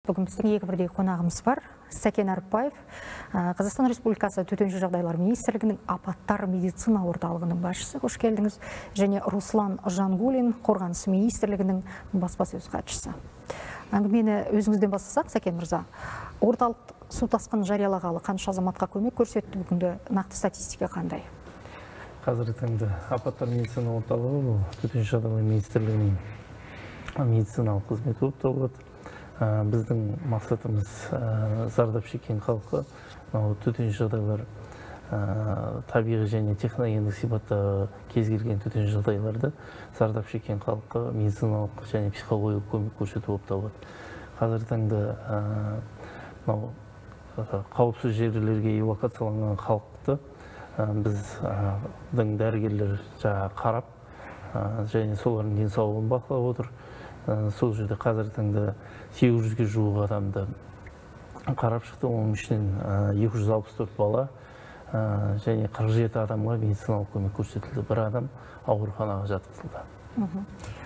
Бүгін біздің екі бірдей қонағымыз бар. Сәкен Арықбаев, Қазақстан Республикасы Төтенше жағдайлар министрлігінің апаттар медицина орталығының басшысы. Қош келдіңіз. Және Руслан Жангулин, Қорғаныс министрлігінің баспасөз хатшысы. Әңгімені өзіңізден бастасақ, Сәкен мырза, орталық су тасқынын жариялағалы қанша азаматқа көмек көрсетті, бүгінгі нақты статистика қандай? Қазіргі таңда апаттар медицина орталығы бұл Төтенше жағдайлар министрлігінің медициналық қызметі болып табылады. Біздің мақсатымыз зардап шеккен халыққа төтенше жағдайлар табиғи және техногендік сипатта кез келген төтенше жағдайларда зардап шеккен халыққа медициналық және психологиялық көмек көрсету болып табылады. Қазіргі таңда қауіпсіз жерлерге эвакуацияланған халықты біздің дәрігерлер қарап және солардың денсаулығын бақылап отыр. Сол жерде қазіргі таңда 800-ге жуық адамды қарап шықты. Оның ішінен 264 бала және 47 адамға медициналық көмек көрсетілді. Бір адам ауруханаға жатқызылды.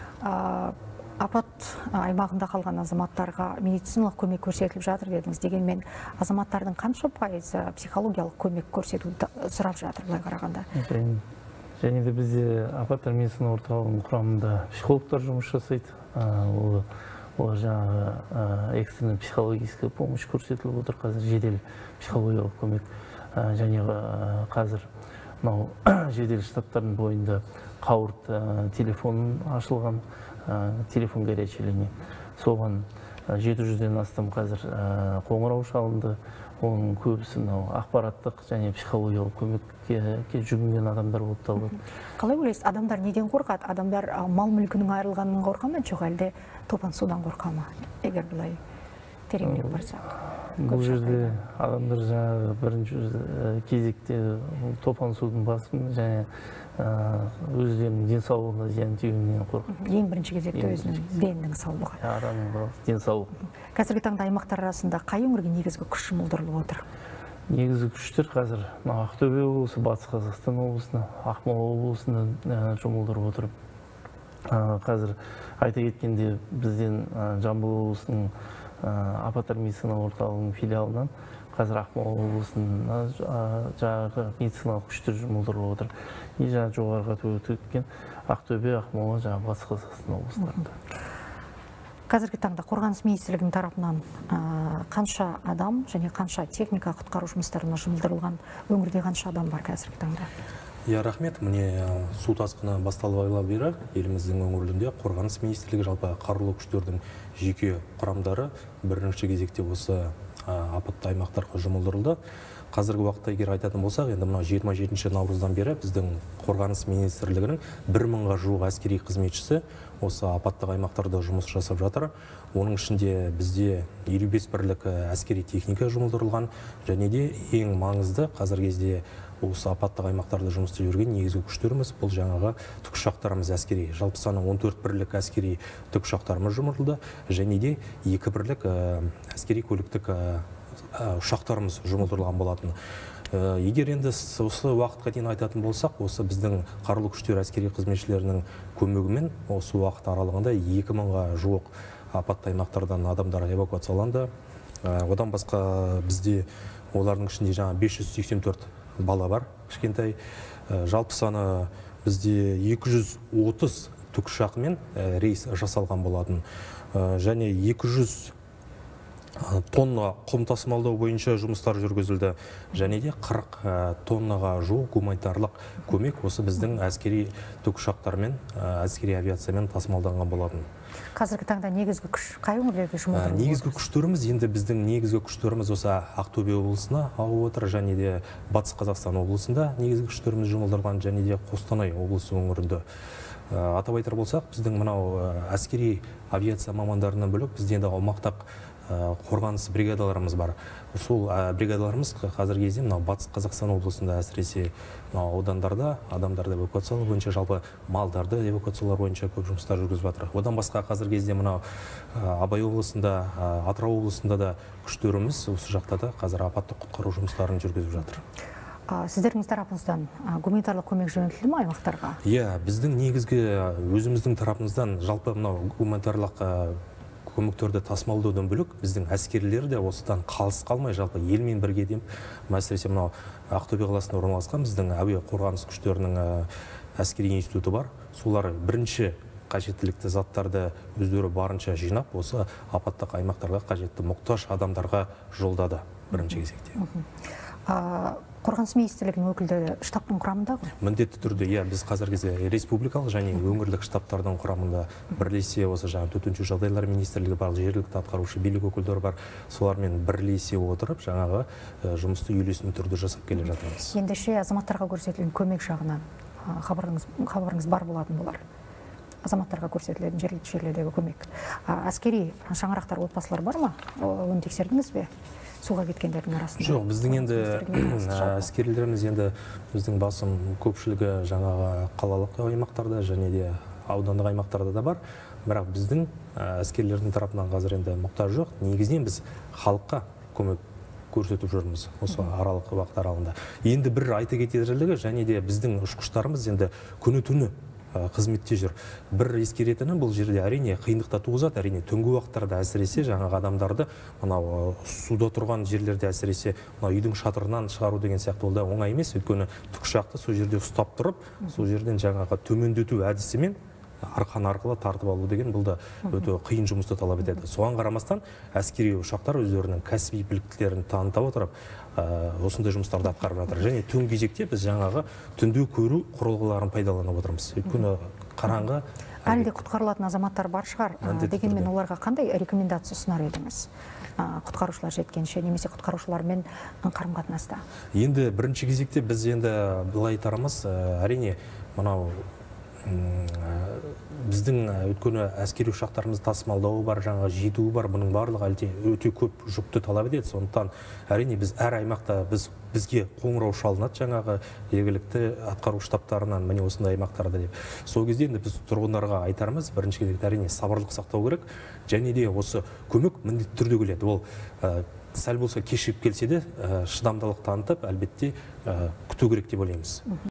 Апат аймағында қалған азаматтарға медициналық көмек көрсетіліп жатыр дедіңіз. Дегенмен азаматтардың қанша пайызы психологиялық көмек көрсетуді сұрап жатыр былай қарағанда? Және де бізде апаттар медицина орталығының құрамында психологтар жұмыс жасайды. Олар жаңағы экстренный психологическая помощь көрсетіліп отыр. Қазір жедел психологиялық көмек және қазір жедел штабтардың бойында қауырт телефонын ашылған, телефон горячей линии. Соған 700-ден астам қазір қоңырау шалынды. Оның көбісі ақпараттық және психологиялық көмекке жүгінген адамдар болып табылады. Қалай ойлайсыз, адамдар неден қорқады? Адамдар мал мүлкінің айырылғанынан қорқа ма, жоқ әлде топан судан қорқа ма? Егер бұлай тереңірек барсақ. Бұл жерде адамдар жаңағы бірінші кезекте топан судың басын және өздерінің денсаулығына зиян тиюінен қорқады. Ең бірінші кезекте өзінің денінің саулығы. Адамның денсаулығы. Қазіргі таңда аймақтар арасында қай өңірге негізгі күш жұмылдырылып отыр? Негізгі күштер қазір Ақтөбе облысы, Батыс Қазақстан облысына, Ақмола облысына жұмылдырып отыр. Қазір айта кеткенде бізден Жамбыл облысының апаттар медицина орталығының филиалынан қазір Ақмола облысына жаңағы медициналық күштер жұмылдырылып отыр. Жоғарыға өткен Ақтөбе, Ақмола, Батыс Қазақстан облыстарында. Қазіргі таңда Қорғаныс министрлігінің тарапынан қанша адам және қанша техника құтқару жұмыстарына жұмылдырылған, өңірде қанша адам бар қазіргі таңда? Рахмет. Міне су тасқыны басталғалы бері еліміздің өңірлерінде Қорғаныс министрлігі жалпы қарулы күштердің жеке құрамдары бірінші кезекте осы апатты аймақтарға жұмылдырылды. Қазіргі уақытта егер айтатын болсақ, енді мына 27 наурыздан бері біздің Қорғаныс министрлігінің 1000-ға жуық әскери қызметшісі осы апаттық аймақтарда жұмыс жасап жатыр. Оның ішінде бізде 55 бірлік әскери техника жұмылдырылған, және де ең маңызды қазіргі кезде осы апаттық аймақтарда жұмыс істеп жүрген негізгі күштеріміз бұл жаңағы тікұшақтарымыз әскери. Жалпы саны 14 бірлік әскери тікұшақтарымыз жұмылдырылды, және де 2 бірлік әскери көліктік ұшақтарымыз жұмылдырылған болатын. Егер енді осы уақытқа дейін айтатын болсақ, осы біздің қарулы күштер әскери қызметшілерінің көмегімен осы уақыт аралығында 2000-ға жуық апатты аймақтардан адамдар эвакуацияланды. Одан басқа бізде олардың ішінде жаңа 584 бала бар, кішкентай. Жалпы саны бізде 230 тікұшақмен рейс жасалған болатын. Және 200 тонна құм тасымалдау бойынша жұмыстар жүргізілді, және де 40 тоннаға жуық гуманитарлық көмек осы біздің әскери тікұшақтармен, әскери авиациямен тасымалданған болатын. Қазіргі таңда негізгі күш қай өңірлерге жұмылдырылып отыр? Негізгі күштеріміз енді біздің негізгі күштеріміз осы Ақтөбе облысына ауып отыр, және де Батыс Қазақстан облысында негізгі күштеріміз жұмылдырылған, және де Қостанай облысы өңірінде. Атап айтар болсақ, біздің мынау әскери авиация мамандарынан бөлек бізде енді аумақтық қорғаныс бригадаларымыз бар. Сол бригадаларымыз қазіргі кезде мынау Батыс Қазақстан облысында әсіресе аудандарда адамдарды эвакуациялау бойынша, жалпы малдарды эвакуациялау бойынша көп жұмыстар жүргізіп жатыр. Одан басқа қазіргі кезде мынау Абай облысында, Атырау облысында да күштеріміз осы жақта да қазір апатты құтқару жұмыстарын жүргізіп жатыр. Сіздердің тарапыңыздан гуманитарлық көмек жөнелтілді ме аймақтарға? Біздің негізгі өзіміздің тарапымыздан жалпы мынау гуманитарлық көмектерді тасымалдаудан бөлек біздің әскерлер де осыдан қалыс қалмай жалпы елмен бірге деймін. Мәселесе мынау Ақтөбе қаласында орналасқан біздің әуе қорғаныс күштерінің әскери институты бар. Солар бірінші қажеттілікті заттарды өздері барынша жинап, осы апаттық аймақтарға қажетті мұқтаж адамдарға жолдады бірінші кезекте. Қорғаныс министрлігінің өкілдері штабтың құрамында ғой? Міндетті түрде, біз қазіргі кезде республикалық және өңірлік штабтардың құрамында бірлесе осы төтенше жағдайлар министрлігі бар, жергілікті атқарушы билік өкілдері бар, солармен бірлесе отырып жаңағы жұмысты үйлесімді түрде жасап келе жатырмыз. Ендеше азаматтарға көрсетілген көмек жағынан хабарыңыз бар болатын болар. Азаматтарға көрсетілетін жерлердегі көмек. Әскери шаңырақтар, отбасылар бар ма? Оны тексердіңіз бе? Суға кеткендердің арасында? Жоқ, біздің енді әскерилеріміз енді біздің басым көпшілігі жаңағы қалалық аймақтарда және де аудандық аймақтарда да бар. Бірақ біздің әскерлердің тарапынан қазір енді мұқтаж жоқ. Негізінен біз халыққа көмек көрсетіп жүрміз осы аралық уақыт аралығында. Енді бір айта кетерлігі, және де біздің ұшқыштарымыз енді күні-түні қызметте жүр. Бір ескеретіні бұл жерде әрине қиындықта туғызады, әрине түнгі уақыттарда әсіресе жаңағы адамдарды мынау суда тұрған жерлерде әсіресе мынау үйдің шатырынан шығару деген сияқты ол да оңай емес. Өйткені тікұшақты сол жерде ұстап тұрып, сол жерден жаңағы төмендету әдісімен арқан арқылы тартып алу деген бұл да өте қиын жұмысты талап етеді. Соған қарамастан әскери ұшақтар өздерінің кәсіби біліктілерін таныта отырып осындай жұмыстарды атқарып жатыр. Және түн кезекте біз жаңағы түнде көру құрылғыларын пайдаланып отырмыз. Өйткені қараңғы әлде құтқарылатын азаматтар бар шығар. Дегенмен оларға қандай рекомендация ұсынар едіңіз? Құтқарушылар жеткенше немесе құтқарушылармен қарым-қатынаста? Енді бірінші кезекте біз енді былай айтарымыз, әрине мынау біздің өткені әскери ұшақтарымыз тасымалдауы бар, жаңа жетуі бар, бұның барлығы өте көп жүкті талап етеді. Сондықтан әрине біз әр аймақта бізге қоңырау шалынады жаңағы жергілікті атқару штабтарынан, міне осындай аймақтарда деп. Сол кезде енді біз тұрғындарға айтарымыз, бірінші кезекте әрине сабырлық сақтау керек, және де осы көмек міндетті түрде келеді. Ол сәл болса кешігіп келсе де шыдамдылық танытып, әлбетте күту керек деп ойлаймыз.